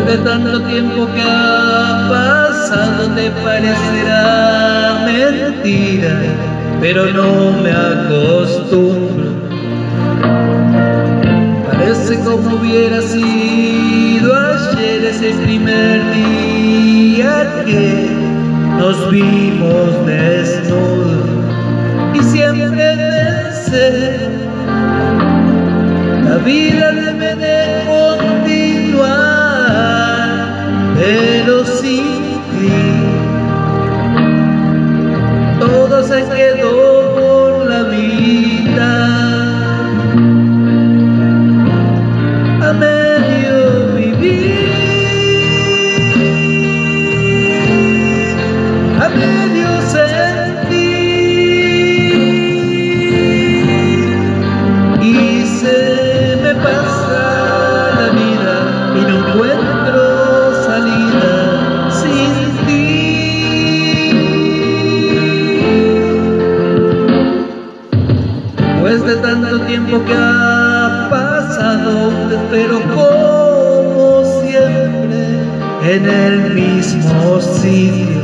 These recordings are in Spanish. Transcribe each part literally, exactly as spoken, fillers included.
De tanto tiempo que ha pasado te parecerá mentira, pero no me acostumbro. Parece como hubiera sido ayer ese primer día que nos vimos desnudos. Y siempre pensé, la vida debe de continuar, pero sin ti todo se quedó por la mitad. A medio vivir, a medio sentir, y se me pasa la vida y no encuentro salida sin ti. Después de tanto tiempo que ha pasado, te espero como siempre en el mismo sitio.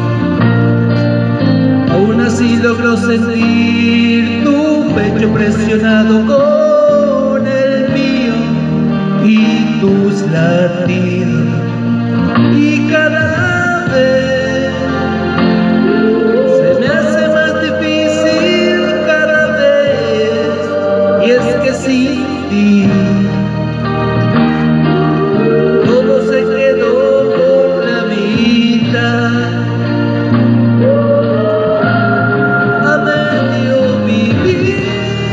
Aún así logro sentir tu pecho presionado con el mío y tus latidos. Y cada vez se me hace más difícil, cada vez, y es que sin ti todo se quedó por la mitad. A medio vivir,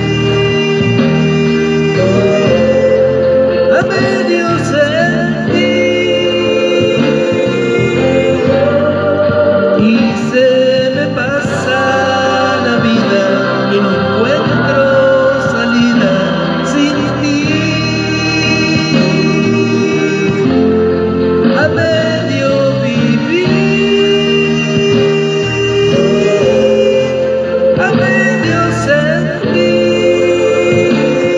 a medio sentir, y se me pasa la vida y no encuentro salida sin ti. A medio vivir, a medio sentir,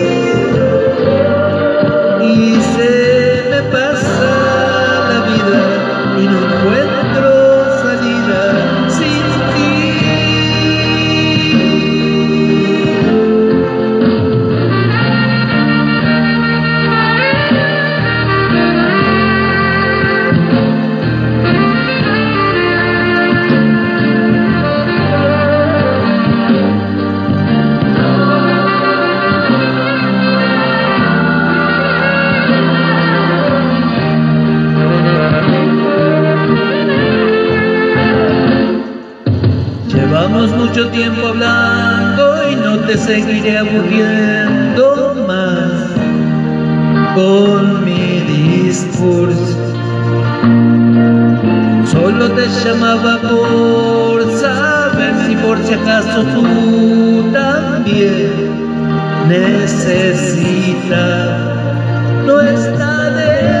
y se me pasa la vida y no encuentro salida sin ti. Llevamos mucho tiempo hablando y no te seguiré aburriendo más con mi discurso. Solo te llamaba por saber si por si acaso tú también necesitas. No está de